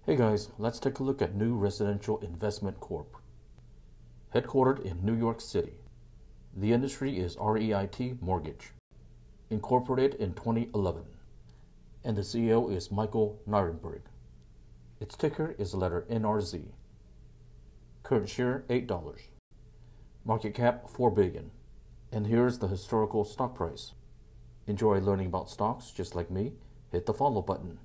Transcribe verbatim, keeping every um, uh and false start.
Hey guys, let's take a look at New Residential Investment Corp. Headquartered in New York City. The industry is R E I T Mortgage. Incorporated in twenty eleven. And the C E O is Michael Nirenberg. Its ticker is the letter N R Z. Current share eight dollars. Market cap four billion dollars. And here's the historical stock price. Enjoy learning about stocks just like me? Hit the follow button.